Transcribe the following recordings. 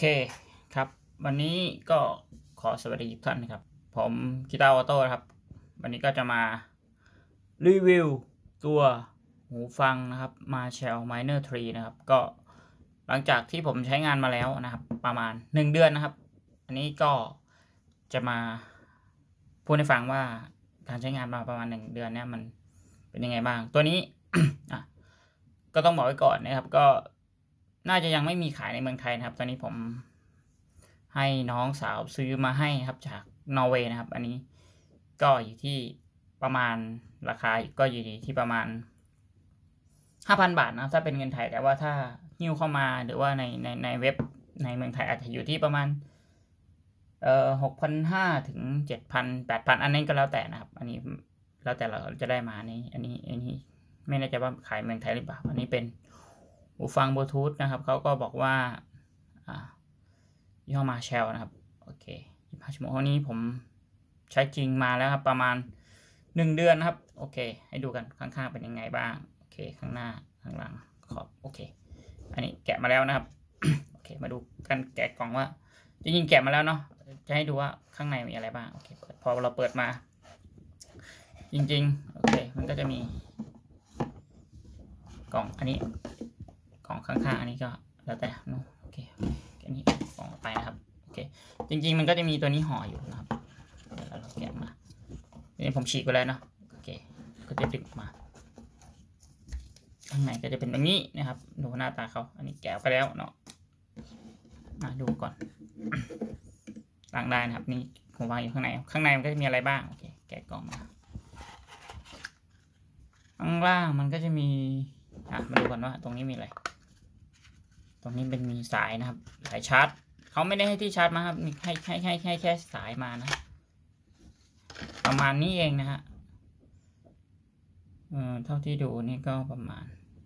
เคครับวันนี้ก็ขอสวัสดีทุกท่านนะครับผมกีตาร์ออโต้ครับวันนี้ก็จะมารีวิวตัวหูฟังนะครับ Marshall Minor 3นะครับก็หลังจากที่ผมใช้งานมาแล้วนะครับประมาณ1 เดือนนะครับอันนี้ก็จะมาพูดให้ฟังว่าการใช้งานมาประมาณ1 เดือนเนี่ยมันเป็นยังไงบ้างตัวนี้ ก็ต้องบอกไว้ก่อนนะครับก็น่าจะยังไม่มีขายในเมืองไทยนะครับตอนนี้ผมให้น้องสาวซื้อมาให้ครับจากนอร์เวย์นะครับอันนี้ก็อยู่ที่ประมาณราคาก็อยู่ที่ประมาณ 5,000 บาทนะถ้าเป็นเงินไทยแต่ว่าถ้าหิ้วเข้ามาหรือว่าในเว็บในเมืองไทยอาจจะอยู่ที่ประมาณ6,500 ถึง 7,000 8,000อันนี้ก็แล้วแต่นะครับอันนี้แล้วแต่เราจะได้มานี้อันนี้ไม่แน่ใจว่าขายเมืองไทยหรือเปล่าอันนี้เป็นหูฟังบลูทูธนะครับเขาก็บอกว่ายี่ห้อ Marshall นะครับโอเค25 ชั่วโมงนี้ผมใช้จริงมาแล้วครับประมาณ1 เดือนนะครับโอเคให้ดูกันข้างๆเป็นยังไงบ้างโอเคข้างหน้าข้างหลังขอบโอเคอันนี้แกะมาแล้วนะครับ โอเคมาดูกันแกะกล่องว่าจริงๆแกะมาแล้วเนาะจะให้ดูว่าข้างในมีอะไรบ้างโอเคพอเราเปิดมาจริงๆโอเคมันก็จะมีกล่องอันนี้กล่องข้างๆอันนี้ก็แล้วแต่เนาะโอเคอันนี้กล่องไปนะครับโอเคจริงๆมันก็จะมีตัวนี้ห่ออยู่นะครับแล้วเราแกะมานี่ผมฉีกไปแล้วเนาะโอเคก็จะดึงมาข้างในก็จะเป็นแบบนี้นะครับดูหน้าตาเขาอันนี้แกะไปแล้วเนาะมาดูก่อนล้างได้นะครับนี่ผมวางอยู่ข้างในมันก็จะมีอะไรบ้างโอเคแกะกล่องมาข้างล่างมันก็จะมีมาดูก่อนว่าตรงนี้มีอะไรตรงนี้เป็นมีสายนะครับสายชาร์จเขาไม่ได้ให้ที่ชาร์จมาครับมีให้แค่สายมานะประมาณนี้เองนะฮะเท่าที่ดูนี่ก็ประมาณ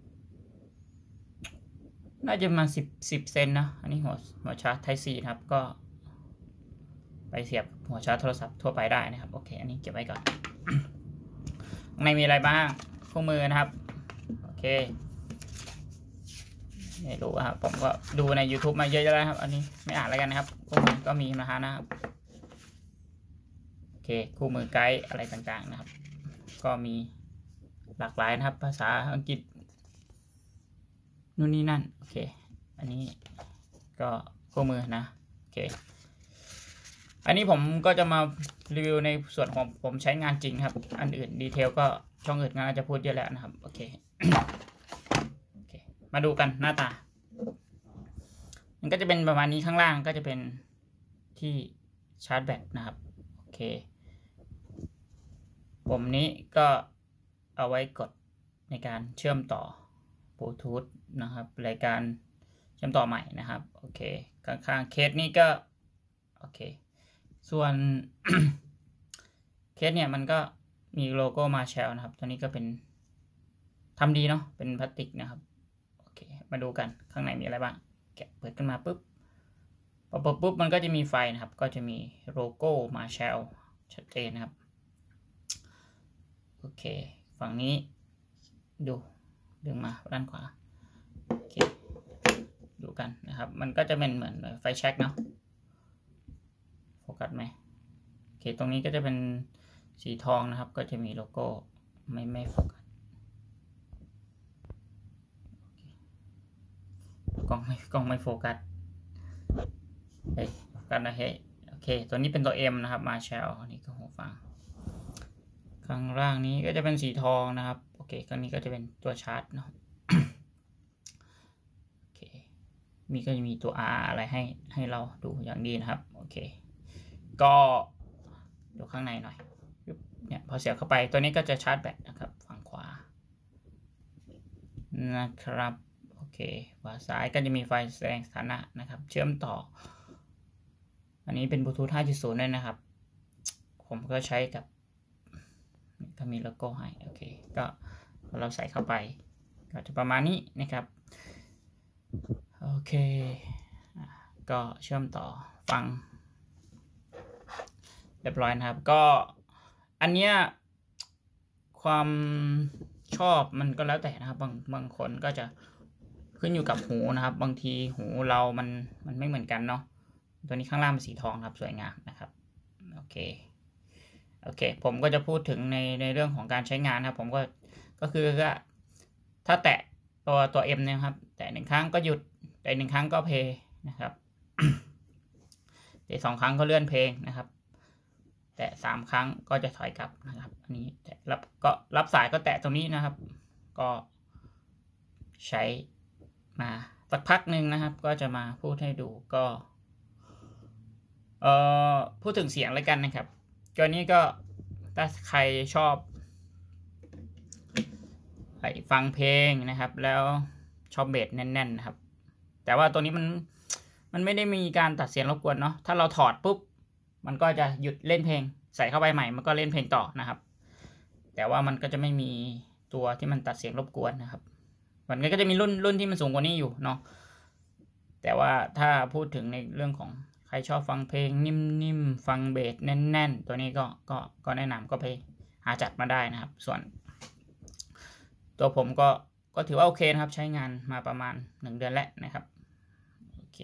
น่าจะมา10 เซนนะอันนี้หัวชาร์จ Type C นะครับก็ไปเสียบหัวชาร์จโทรศัพท์ทั่วไปได้นะครับโอเคอันนี้เก็บไว้ก่อน ข้างในมีอะไรบ้างคู่มือนะครับโอเคไม่รู้ครับผมก็ดูใน YouTube มาเยอะแล้วครับอันนี้ไม่อ่านแล้วกันนะครับคู่มือก็มีนะฮะนะครับโอเคคู่มือไกด์อะไรต่างๆนะครับก็มีหลากหลายนะครับภาษาอังกฤษนู่นนี่นั่นโอเคอันนี้ก็คู่มือนะโอเคอันนี้ผมก็จะมารีวิวในส่วนของผมใช้งานจริงครับอันอื่นดีเทลก็ช่องอื่นงานจะพูดเยอะแล้วนะครับโอเค โอเคมาดูกันหน้าตามันก็จะเป็นประมาณนี้ข้างล่างก็จะเป็นที่ชาร์จแบตนะครับโอเคปุ่มนี้ก็เอาไว้กดในการเชื่อมต่อบลูทูธนะครับรายการเชื่อมต่อใหม่นะครับโอเคข้างๆเคสนี้ก็โอเคส่วน เคสเนี่ยมันก็มีโลโก้ Marshall นะครับตัวนี้ก็เป็นทำดีเนาะเป็นพลาสติกนะครับโอเคมาดูกันข้างในมีอะไรบ้างแกะเปิดขึ้นมาปุ๊บพอเปิดปุ๊บมันก็จะมีไฟนะครับก็จะมีโลโก้ Marshall ชัดเจนนะครับโอเคฝั่งนี้ดูดึงมาด้านขวาโอเคดูกันนะครับมันก็จะเป็นเหมือนไฟแช็กเนาะโฟกัสไหมโอเคตรงนี้ก็จะเป็นสีทองนะครับก็จะมีโลโก้ไม่โฟกัสกล้องไม่โฟกัสกันนะเฮ้โอเคตัวนี้เป็นตัว M นะครับ Marshall นี่ก็หูฟังข้างล่างนี้ก็จะเป็นสีทองนะครับโอเคข้างนี้ก็จะเป็นตัวชาร์จเนาะ โอเคก็จะมีตัว R อะไรให้เราดูอย่างดีนะครับโอเคก็ดูข้างในหน่อยเนี่ยพอเสียบเข้าไปตัวนี้ก็จะชาร์จแบตนะครับฝั่งขวานะครับโอเคฝั่งซ้ายก็จะมีไฟแสดงสถานะนะครับเชื่อมต่ออันนี้เป็นบลูทูธ 5.0 ด้วยนะครับผมก็ใช้กับก็มีโลโก้ให้โอเคก็เราใส่เข้าไปก็จะประมาณนี้นะครับโอเคก็เชื่อมต่อฟังเรียบร้อยนะครับก็อันเนี้ยความชอบมันก็แล้วแต่นะครับบางคนก็จะขึ้นอยู่กับหูนะครับ บางทีหูเรามันไม่เหมือนกันเนาะตัวนี้ข้างล่างเป็นสีทองครับสวยงามนะครับโอเคผมก็จะพูดถึงในเรื่องของการใช้งานครับผมก็คือถ้าแตะตัว M นะครับ แตะ1 ครั้งก็หยุดแตะ1 ครั้งก็เพลย์นะครับ แตะ2 ครั้งก็เลื่อนเพลงนะครับแตะ3 ครั้งก็จะถอยกลับนะครับอันนี้แตะรับสายก็แตะตรงนี้นะครับ ก็ใช้มาสักพักหนึ่งนะครับก็จะมาพูดให้ดูก็พูดถึงเสียงแล้วกันนะครับตัวนี้ก็ถ้าใครชอบฟังเพลงนะครับแล้วชอบเบสแน่นๆนะครับแต่ว่าตัวนี้มันไม่ได้มีการตัดเสียงรบกวนเนาะถ้าเราถอดปุ๊บมันก็จะหยุดเล่นเพลงใส่เข้าไปใหม่มันก็เล่นเพลงต่อนะครับแต่ว่ามันก็จะไม่มีตัวที่มันตัดเสียงรบกวนนะครับมันก็จะมีรุ่นที่มันสูงกว่านี้อยู่เนาะแต่ว่าถ้าพูดถึงในเรื่องของใครชอบฟังเพลงนิ่มๆฟังเบสแน่นๆตัวนี้ก็แนะนำก็ไปหาจัดมาได้นะครับส่วนตัวผมก็ถือว่าโอเคนะครับใช้งานมาประมาณ1 เดือนแล้วนะครับโอเค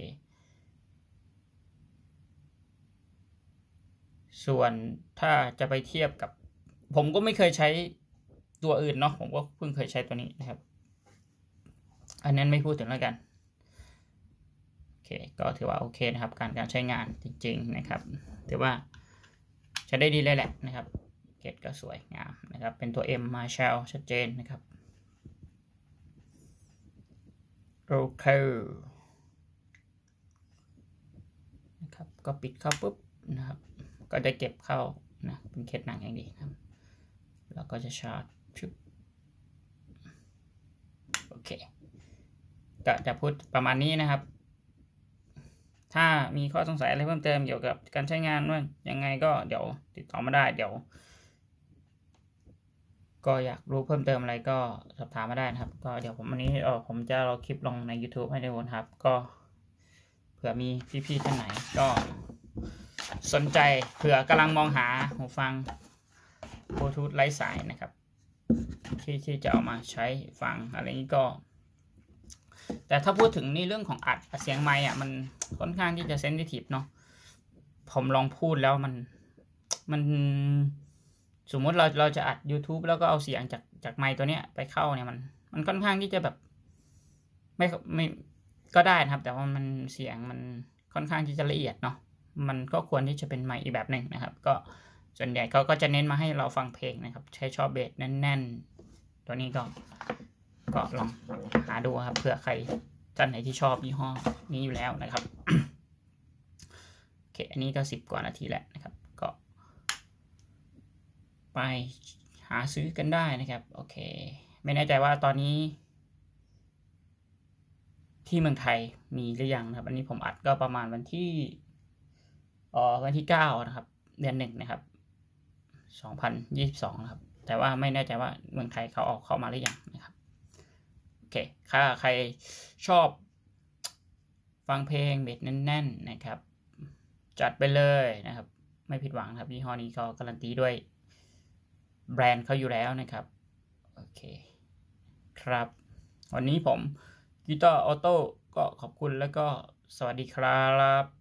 ส่วนถ้าจะไปเทียบกับผมก็ไม่เคยใช้ตัวอื่นเนาะผมก็เพิ่งเคยใช้ตัวนี้นะครับอันนั้นไม่พูดถึงแล้วกันโอเคก็ถือว่าโอเคนะครับการใช้งานจริงๆนะครับถือว่าใช้ได้ดีเลยแหละนะครับเกตก็สวยงามนะครับเป็นตัว M Marshall ชัดเจนนะครับโอเคนะครับก็ปิดเข้าปุ๊บนะครับก็จะเก็บเข้านะเป็นเคสหนังอย่างดีนะครับแล้วก็จะชาร์จชุบโอเคก็จะพูดประมาณนี้นะครับถ้ามีข้อสงสัยอะไรเพิ่มเติมเกี่ยวกับการใช้งานว่ายังไงก็เดี๋ยวติดต่อมาได้เดี๋ยวก็อยากรู้เพิ่มเติมอะไรก็สอบถามมาได้นะครับก็เดี๋ยววันนี้ผมจะรอคลิปลงใน YouTube ให้ดูนะครับก็เผื่อมีพี่ๆท่านไหนก็สนใจเผื่อกำลังมองหาหูฟังบลูทูธไร้สายนะครับที่จะเอามาใช้ฟังอะไรนี้ก็แต่ถ้าพูดถึงนี่เรื่องของอัดเสียงไมค์มันค่อนข้างที่จะเซนซิทีฟเนาะผมลองพูดแล้วมันสมมติเราจะอัด YouTube แล้วก็เอาเสียงจากไมค์ตัวเนี้ยไปเข้าเนี่ยมันค่อนข้างที่จะแบบไม่ก็ได้นะครับแต่ว่ามันเสียงมันค่อนข้างที่จะละเอียดเนาะมันก็ควรที่จะเป็นไมค์อีกแบบหนึ่งนะครับก็ส่วนใหญ่เขาก็จะเน้นมาให้เราฟังเพลงนะครับใช้ชอบเบสแน่นๆตัวนี้ก็ลองหาดูครับเผื่อใครท่านไหนที่ชอบยี่ห้อนี้อยู่แล้วนะครับโอเคอันนี้ก็10 กว่านาทีแล้วนะครับก็ไปหาซื้อกันได้นะครับโอเคไม่แน่ใจว่าตอนนี้ที่เมืองไทยมีหรือยังนะครับอันนี้ผมอัดก็ประมาณวันที่9นะครับเดือน1นะครับ2022นะครับแต่ว่าไม่แน่ใจว่าเมืองไทยเขาออกเข้ามาหรือยังนะครับโอเคถ้าใครชอบฟังเพลงเบสแน่นๆนะครับจัดไปเลยนะครับไม่ผิดหวังครับยี่ห้อนี้ก็การันตีด้วยแบรนด์เขาอยู่แล้วนะครับโอเคครับวันนี้ผมกีตาร์ออโต้ก็ขอบคุณแล้วก็สวัสดีครับ